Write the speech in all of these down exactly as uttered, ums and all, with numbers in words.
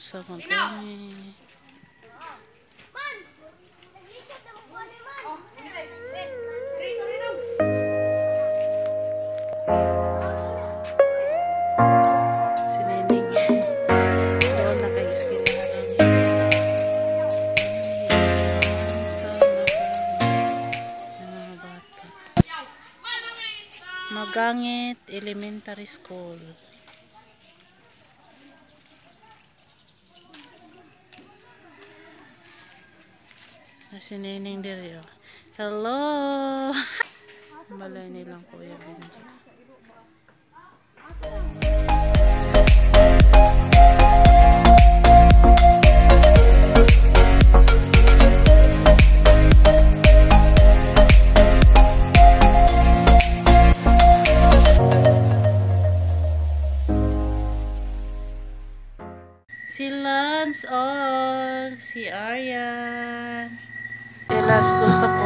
sa magani. Sinining. Doon na kayo sila. Magangit Elementary School. Nasinening diri oh. Hello. Balay nilang Kuya Benji. Si Lance og si Arianna. Elas gusto po.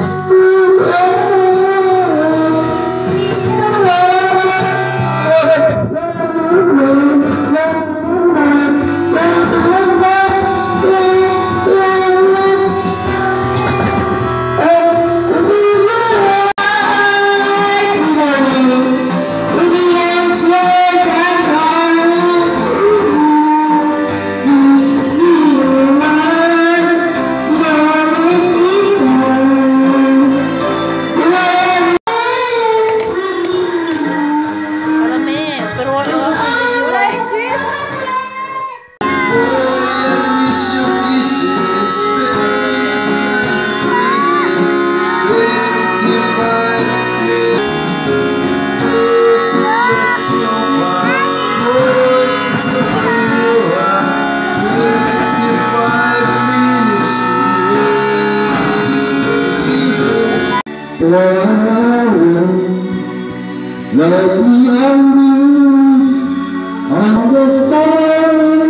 Let me unleash on the storm.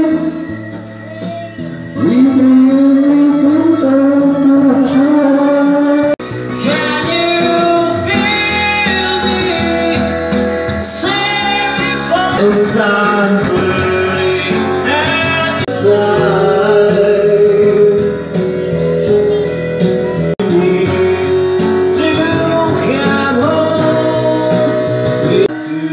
We can live the heart. Can you feel me singing for the sun burning and the to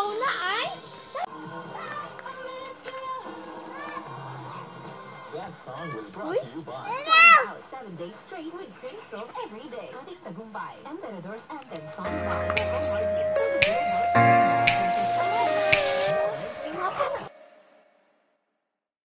una ay That song was brought to you by Out seven days straight with Crystal every day. Ating tagumpay. Emperador's Anthem song by